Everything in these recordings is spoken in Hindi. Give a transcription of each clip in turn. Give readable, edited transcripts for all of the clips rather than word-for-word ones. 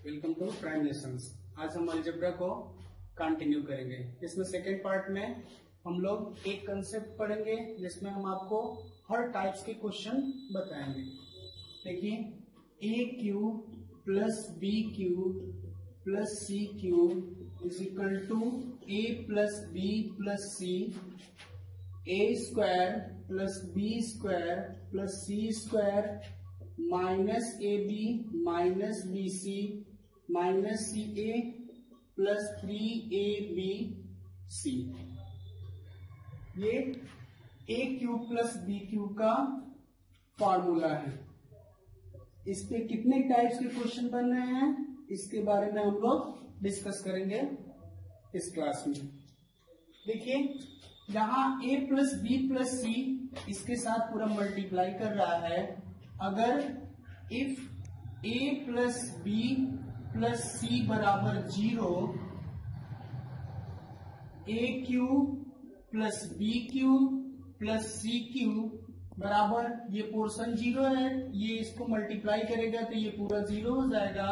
Welcome to prime lessons. आज हम अलजेब्रा को कंटिन्यू करेंगे। इसमें सेकेंड पार्ट में हम लोग एक कंसेप्ट पढ़ेंगे जिसमें हम आपको हर टाइप्स के क्वेश्चन बताएंगे। देखिए, A cube plus B cube plus C cube is equal to A plus B plus C, A square plus B square plus C square minus A B minus B C minus C A plus 3ab C. ये A cube plus B cube का फॉर्मूला है। इस पे कितने टाइप्स के क्वेश्चन बन रहे हैं इसके बारे में हम लोग डिस्कस करेंगे इस क्लास में। देखिए, जहां a plus B plus C इसके साथ पूरा मल्टीप्लाई कर रहा है। अगर if a plus B plus सी बराबर 0, A cube plus B cube plus C cube बराबर, ये पोर्शन 0 है, ये इसको मल्टीप्लाई करेगा तो ये पूरा 0 हो जाएगा,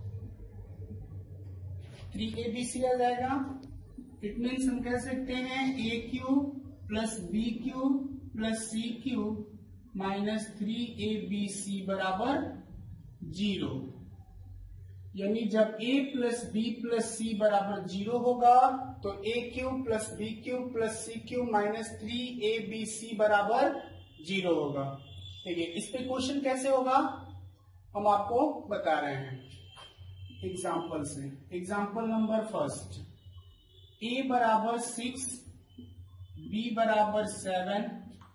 3abc आ जाएगा। इट मीन्स हम कह सकते हैं A cube plus B cube plus C cube minus 3abc बराबर 0। यानी जब a प्लस बी प्लस सी बराबर 0 होगा तो A cube plus B cube plus C cube minus 3abc बराबर 0 होगा। ठीक है, इस पे क्वेश्चन कैसे होगा हम आपको बता रहे हैं एग्जाम्पल से। एग्जाम्पल नंबर फर्स्ट, a बराबर 6, b बराबर 7,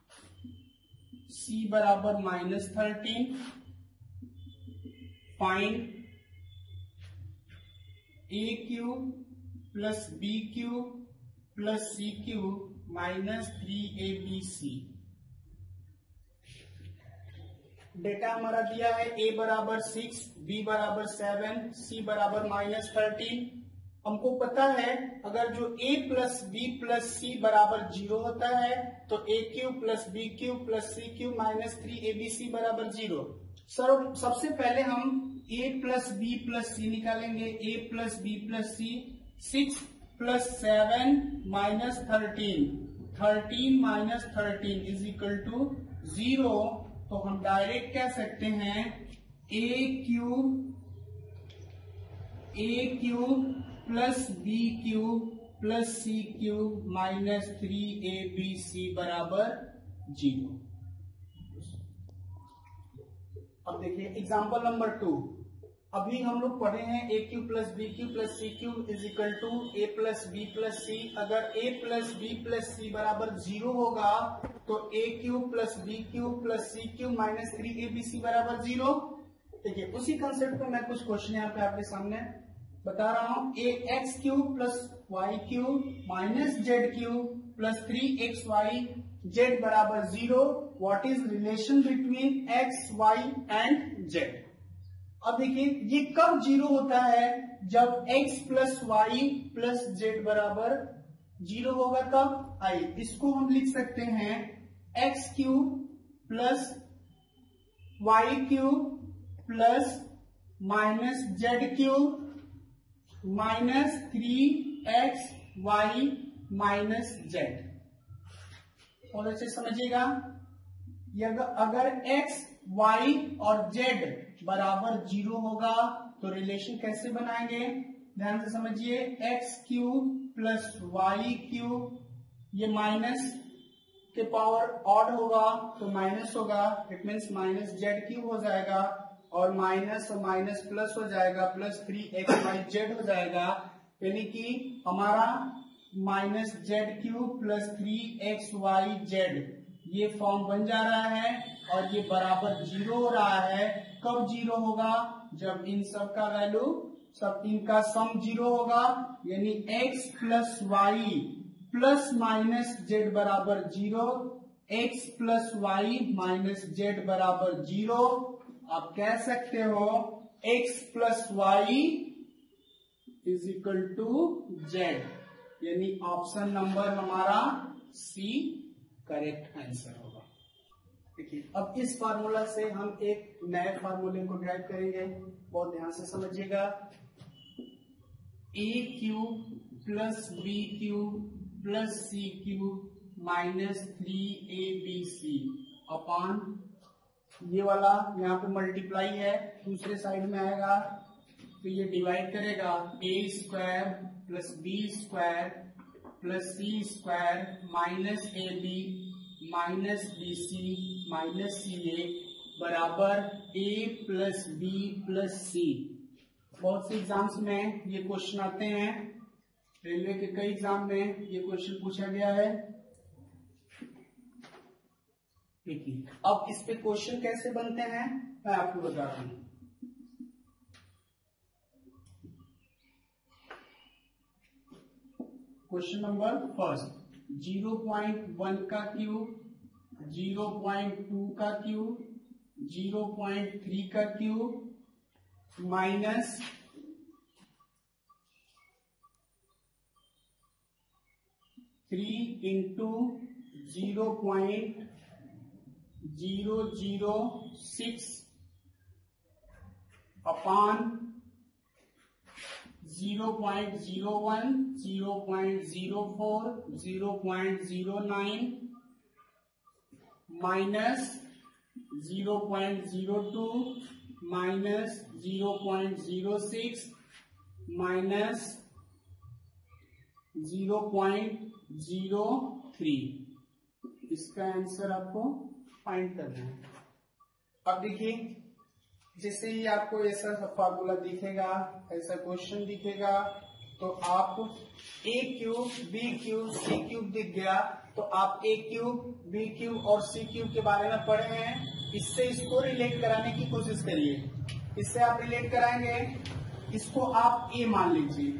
c बराबर -13। Find A cube plus B cube plus C cube minus 3abc। Data हमारा दिया है a बराबर 6, b बराबर 7, c बराबर -13। हमको पता है अगर जो a प्लस बी प्लस सी बराबर 0 होता है तो a cube plus B cube plus C cube minus 3abc बराबर 0। सर सबसे पहले हम a plus B plus C निकालेंगे। a plus B plus C, 6 plus 7 minus 13, 13 minus 13 is equal to 0। तो हम डायरेक्ट कह सकते हैं a cube plus B cube plus C cube minus 3abc बराबर 0। अब देखिए एग्जाम्पल नंबर 2। अभी हम लोग पढ़े हैं A cube plus B cube plus C cube is equal to A plus B plus C. अगर ए प्लस बी प्लस सी बराबर 0 होगा तो A cube plus B cube plus C cube minus 3abc बराबर 0। देखिए, उसी कंसेप्ट पे मैं कुछ क्वेश्चन यहाँ पे आपके सामने बता रहा हूं। A X cube plus Y cube minus Z cube plus 3xy Z बराबर 0। What is relation between X Y and Z. अब देखिए, ये कब 0 होता है जब x plus Y plus Z बराबर 0 होगा। तब आइए इसको हम लिख सकते हैं X cube plus Y cube plus minus Z cube minus 3xy minus Z. और अच्छे समझिएगा, अगर x, y और z बराबर 0 होगा तो रिलेशन कैसे बनाएंगे, ध्यान से समझिए। x cube plus Y cube, ये माइनस के पावर ऑड होगा तो माइनस होगा, it means minus Z cube हो जाएगा और माइनस प्लस हो जाएगा प्लस 3xy जेड हो जाएगा। यानी कि हमारा minus Z cube plus 3xy Z ये फॉर्म बन जा रहा है और ये बराबर 0 हो रहा है। कब 0 होगा, जब इन सब का वैल्यू सब इनका सम 0 होगा। यानी x plus Y plus minus Z बराबर 0, x plus Y minus Z बराबर 0। आप कह सकते हो x plus Y is equal to Z. यानी ऑप्शन नंबर हमारा सी करेक्ट आंसर होगा। देखिए अब इस फार्मूला से हम एक नए फार्मूले को ड्राइव करेंगे, बहुत ध्यान से समझिएगा। A cube plus B cube plus C cube minus 3abc upon ये वाला यहाँ पे मल्टीप्लाई है, दूसरे साइड में आएगा तो ये डिवाइड करेगा A square plus B square plus C square minus A B minus B C minus C A बराबर A plus B plus C. बहुत से एग्जाम्स में ये क्वेश्चन आते हैं, रेलवे के कई एग्जाम में ये क्वेश्चन पूछा गया है। देखिए अब इस पे क्वेश्चन कैसे बनते हैं मैं आपको बता रहा हूं। क्वेश्चन नंबर फर्स्ट, 0.1 का क्यूब, 0.2 का क्यूब, 0.3 का cube minus 3 into 0.006 upon 0.01, 0.04, 0.09 minus 0.02 minus 0.06 minus 0.03। इसका आंसर आपको फाइंड करना है। अब देखिए जैसे ही आपको ऐसा फार्मूला दिखेगा, ऐसा क्वेश्चन दिखेगा, तो आप A cube B cube C cube दिख गया तो आप ए क्यूब बी क्यूब और सी क्यूब के बारे में पढ़े हैं, इससे इसको रिलेट कराने की कोशिश करिए। इससे आप रिलेट कराएंगे, इसको आप ए मान लीजिए,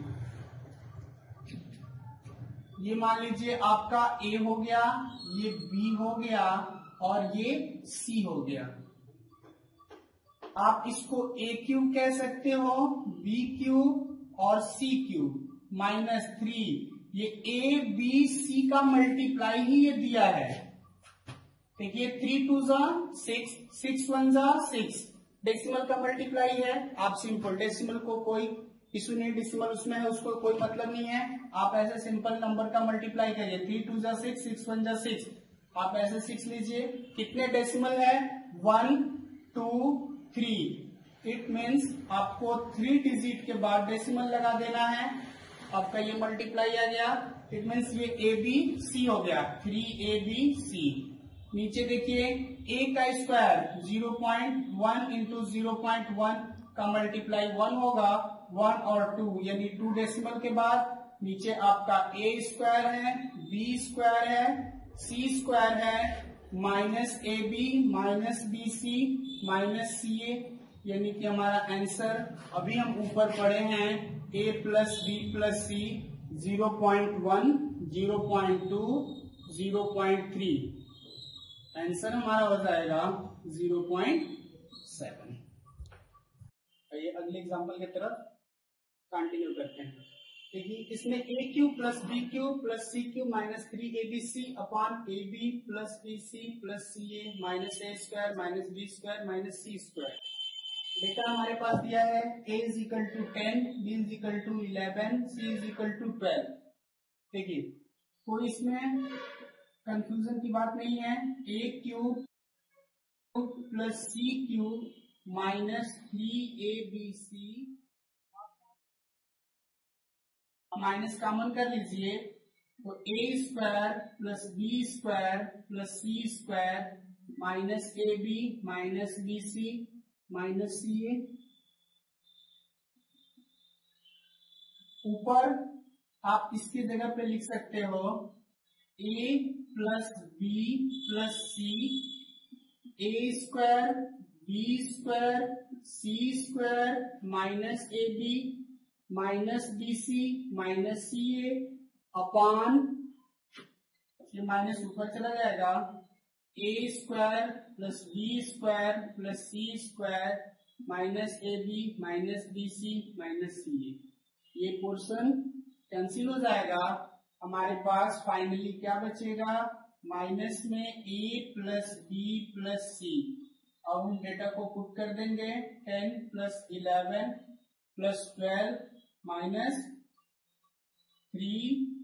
ये मान लीजिए आपका ए हो गया, ये बी हो गया और ये सी हो गया। आप इसको ए क्यूब कह सकते हो, बी क्यूब और सी क्यूब माइनस 3, ये ए बी सी का मल्टीप्लाई ही ये दिया है। देखिए 3 2 जा 6, 6 1 जा 6, डेसिमल का मल्टीप्लाई है। आप सिंपल डेसिमल को कोई इशू नहीं, डेसिमल उसमें है उसको कोई मतलब नहीं है, आप ऐसे सिंपल नंबर का मल्टीप्लाई करिए। 3 2 जा 6, 6 1 जा 6, आप ऐसे 6 लीजिए। कितने डेसिमल है? 1 2 3। इट मीन्स आपको 3 डिजिट के बाद डेसिमल लगा देना है। आपका ये मल्टीप्लाई आ गया, इट मीन्स ये ए बी सी हो गया, 3abc। नीचे देखिए a का स्क्वायर 0.1 इंटू 0.1 का मल्टीप्लाई 1 होगा, 1 और 2 यानी 2 डेसिमल के बाद नीचे आपका a स्क्वायर है, b स्क्वायर है, c स्क्वायर है, minus A B minus B C minus C A, यानी कि हमारा आंसर अभी हम ऊपर पढ़े हैं a plus B plus C 0.1, 0.2, 0.3। Answer हमारा हो जाएगा 0.7। ये अगले एग्जांपल की तरफ कंटिन्यू करते हैं। देखिए इसमें A cube plus B cube plus C cube minus 3abc upon A B plus B C plus C A minus A square minus B square minus C square. Data हमारे पास दिया है a is equal to 10, b is equal to 11, c is equal to 12। देखिए कोई इसमें कंफ्यूजन की बात नहीं है। a cube plus C cube minus 3abc minus common कर लीजिए तो A square plus B square plus C square minus A B minus B C minus C A. ऊपर आप इसकी जगह पे लिख सकते हो A plus B plus C, A square B square C square minus A B minus B C minus C A upon, ये माइनस ऊपर चला जाएगा, A square plus B square plus C square minus A B minus B C minus C A. ये पोर्शन कैंसिल हो जाएगा, हमारे पास फाइनली क्या बचेगा? माइनस में a plus B plus C. अब हम डेटा को पुट कर देंगे 10 प्लस 11 प्लस 12 माइनस 3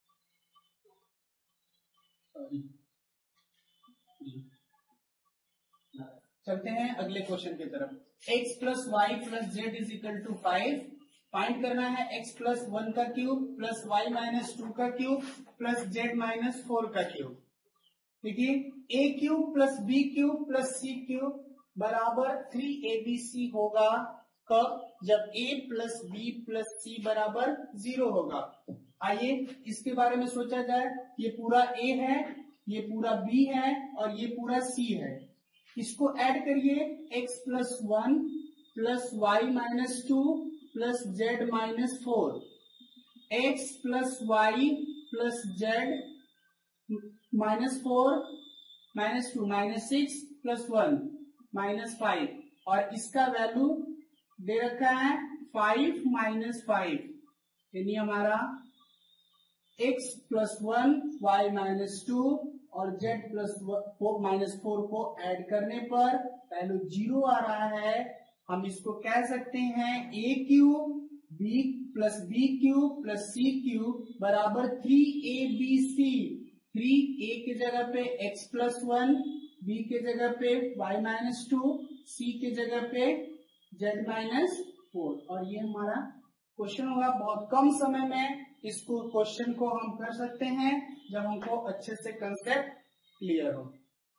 चलते हैं अगले क्वेश्चन की तरफ। x plus Y plus Z is equal to 5। Find करना है x प्लस 1 का क्यूब प्लस y माइनस 2 का क्यूब प्लस z माइनस 4 का क्यूब। देखिए a cube plus b cube plus c cube बराबर 3abc होगा कब? जब a plus b plus c बराबर 0 होगा। आइए इसके बारे में सोचा जाए। ये पूरा a है, ये पूरा b है और ये पूरा c है। इसको ऐड करिए x plus 1 plus Y minus 2 plus Z minus 4। x plus Y plus Z minus 4 minus 2 minus 6 plus 1 minus 5 और इसका वैल्यू दे रखा है 5 माइनस 5। यानी हमारा x प्लस 1 वाई माइनस 2 और z प्लस माइनस 4 को ऐड करने पर वैल्यू 0 आ रहा है। हम इसको कह सकते हैं a cube b plus B cube plus C cube बराबर 3abc। 3a की जगह पे x प्लस 1, b के जगह पे y माइनस 2, c के जगह पे z माइनस 4। और ये हमारा क्वेश्चन होगा। बहुत कम समय में इसको क्वेश्चन को हम कर सकते हैं जब हमको अच्छे से कंसेप्ट क्लियर हो।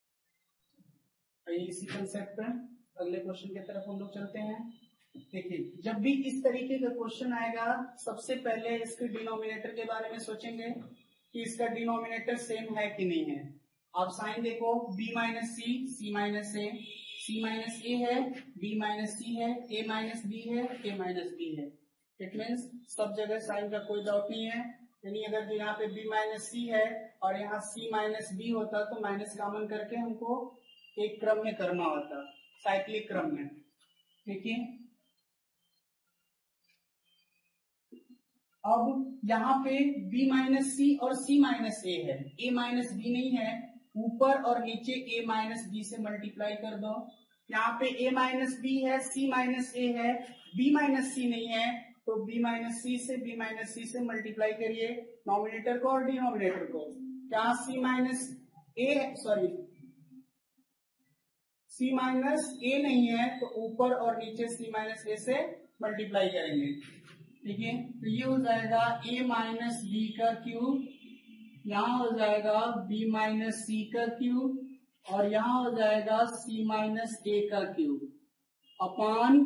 इसी कंसेप्ट पे अगले क्वेश्चन की तरफ हम लोग चलते हैं। देखिए जब भी इस तरीके का क्वेश्चन आएगा सबसे पहले इसके डिनोमिनेटर के बारे में सोचेंगे कि इसका डिनोमिनेटर सेम है कि नहीं है। आप साइन देखो b minus c, c minus a, c minus a है, b माइनस सी है, a माइनस बी है, a माइनस बी है। इट मीन्स सब जगह साइन का कोई डाउट नहीं है। यानी अगर यहाँ पे b माइनस सी है और यहाँ c माइनस बी होता तो माइनस कॉमन करके हमको एक क्रम में करना होता, साइक्लिक क्रम में। ठीक है, अब यहाँ पे b माइनस सी और c माइनस ए है, a माइनस बी नहीं है। ऊपर और नीचे a माइनस बी से मल्टीप्लाई कर दो। यहाँ पे a माइनस बी है, c माइनस ए है, b माइनस सी नहीं है तो b माइनस सी से b माइनस सी से मल्टीप्लाई करिए नॉमिनेटर को और डिनोमिनेटर को। यहाँ c minus a sorry c minus a नहीं है तो ऊपर और नीचे c माइनस ए से मल्टीप्लाई करेंगे। ठीक है, तो ये हो जाएगा a माइनस बी का क्यूब, यहाँ हो जाएगा b माइनस सी का क्यूब और यहाँ हो जाएगा c माइनस ए का cube upon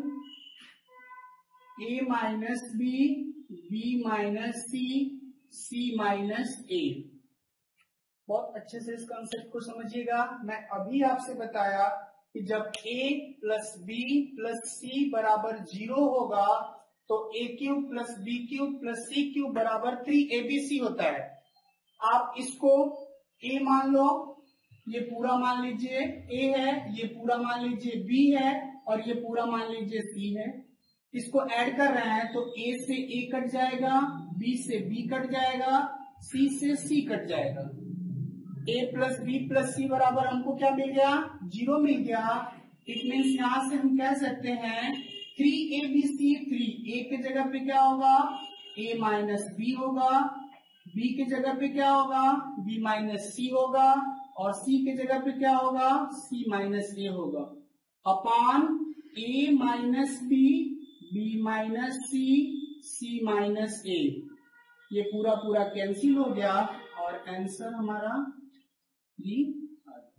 a minus b, b minus c, c minus a. बहुत अच्छे से इस कॉन्सेप्ट को समझिएगा। मैं अभी आपसे बताया कि जब a प्लस बी प्लस सी बराबर 0 होगा तो a cube plus B cube plus C cube बराबर 3abc होता है। आप इसको a मान लो, ये पूरा मान लीजिए a है, ये पूरा मान लीजिए b है और ये पूरा मान लीजिए c है। इसको ऐड कर रहे हैं तो a से a कट जाएगा, b से b कट जाएगा, c से c कट जाएगा। a प्लस बी प्लस सी बराबर हमको क्या मिल गया? 0 मिल गया। इट मीन्स यहां से हम कह सकते हैं 3abc। 3 a के जगह पे क्या होगा? a माइनस बी होगा, b के जगह पे क्या होगा? b माइनस सी होगा और c के जगह पे क्या होगा? c माइनस ए होगा upon a minus b, b minus c, c minus a. ये पूरा पूरा कैंसिल हो गया और आंसर हमारा 3 आ गया।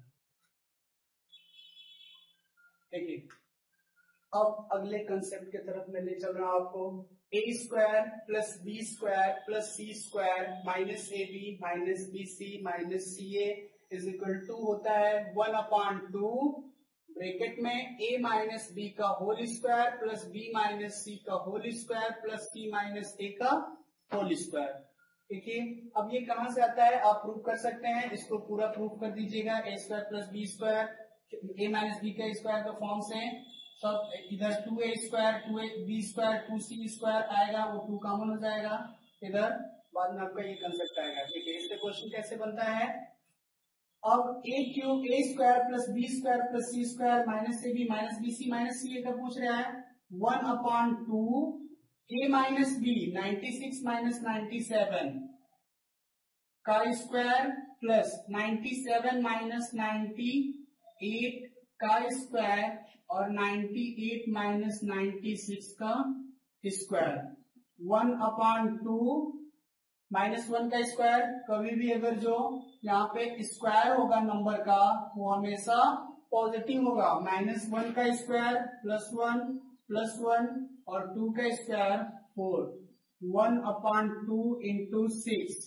देखिए अब अगले कंसेप्ट की तरफ मैं ले चल रहा हूं आपको। a square plus B square plus C square minus A B minus B C minus C a is equal to होता है 1/2 ब्रैकेट में a माइनस बी का whole square plus b minus c का whole square plus c minus a का होल स्क्वायर। ठीक है, अब ये कहां से आता है आप प्रूव कर सकते हैं। इसको पूरा प्रूव कर दीजिएगा। a square plus B square a minus b का स्क्वायर का फॉर्म से सब इधर 2a square 2b square 2c square आएगा, वो 2 कॉमन हो जाएगा इधर, बाद में आपका ये कंसेप्ट आएगा। ठीक है, इससे क्वेश्चन कैसे बनता है? अब a cube a square plus B square plus C square minus A B minus B C minus c का पूछ रहा है 1/2 ए माइनस बी 96 माइनस 97 का स्क्वायर प्लस 97 माइनस 98 का स्क्वायर और 98 माइनस 96 का स्क्वायर 1/2 -1 का स्क्वायर। कभी भी अगर जो यहाँ पे स्क्वायर होगा नंबर का वो हमेशा पॉजिटिव होगा। -1 का स्क्वायर +1 और 2 का स्क्वायर 4 1/2 इंटू 6।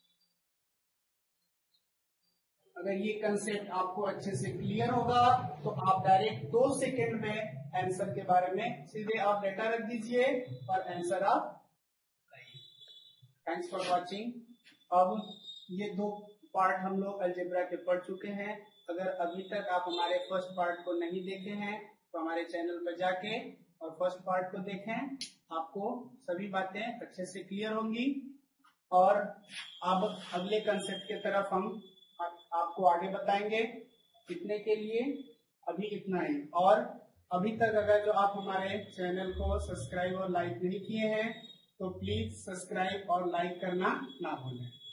अगर ये कंसेप्ट आपको अच्छे से क्लियर होगा तो आप डायरेक्ट 2 सेकेंड में आंसर के बारे में सीधे आप डेटा रख दीजिए और आंसर आप बताइए। Thanks for watching. अब ये 2 पार्ट हम लोग अलजेब्रा के पढ़ चुके हैं। अगर अभी तक आप हमारे फर्स्ट पार्ट को नहीं देखे हैं तो हमारे चैनल पर जाके और फर्स्ट पार्ट को देखें, आपको सभी बातें अच्छे से क्लियर होंगी। और अब अगले कंसेप्ट की तरफ हम आपको आगे बताएंगे। इतने के लिए अभी इतना ही। और अभी तक अगर जो आप हमारे चैनल को सब्सक्राइब और लाइक नहीं किए हैं तो प्लीज सब्सक्राइब और लाइक करना ना भूलें।